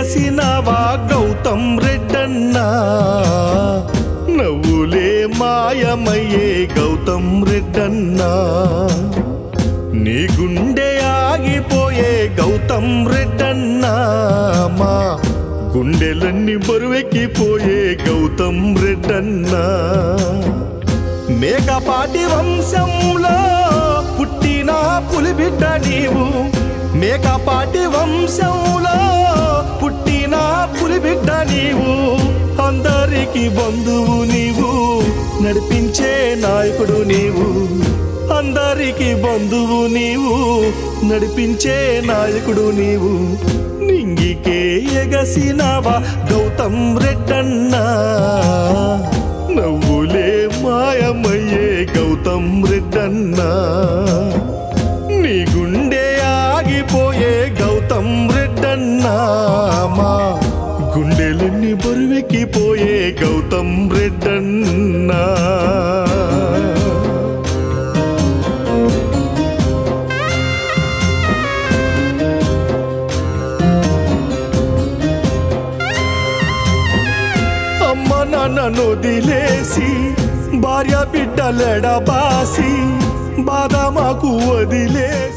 ఎగసినవా గౌతమ్ రెడ్డన్నా నవ్వులే మాయమయ్యే గౌతమ్ రెడ్డన్నా నీ గుండె ఆగిపోయే గౌతమ్ రెడ్డన్నా మా గుండెలన్నీ బరువెక్కిపోయే గౌతమ్ రెడ్డన్నా మేకపాటి వంశంలో పుట్టిన పులిబిడ్డ నీవు మేకపాటి వంశంలో పుట్టిన పులిబిడ్డ నీవు అందరికి బంధువు నీవు నడిపించే నాయకుడు నీవు అందరికి బంధువు నీవు నడిపించే నాయకుడు నీవు నింగికే ఎగసినవా గౌతమ్ రెడ్డన్నా నవ్వులే మాయమయ్యే గౌతమ్ రెడ్డన్నా నీ గుండె ఆగిపోయే గౌతమ్ రెడ్డన్నా మా గుండెలన్నీ బరువెక్కిపోయే గౌతమ్ రెడ్డన్నా అమ్మ నాన్నను వదిలేసి భార్య బిడ్డలెడబాసి బాధ మాకు వదిలేసి